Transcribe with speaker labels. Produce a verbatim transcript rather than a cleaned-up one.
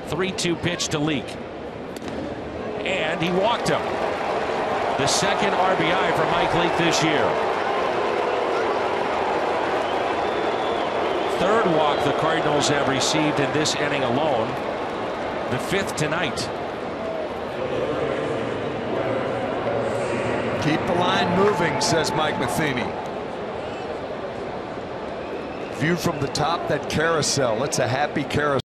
Speaker 1: three two pitch to Leake. And he walked him. The second R B I for Mike Leake this year. Third walk the Cardinals have received in this inning alone. The fifth tonight.
Speaker 2: Keep the line moving, says Mike Matheny. View from the top, that carousel. It's a happy carousel.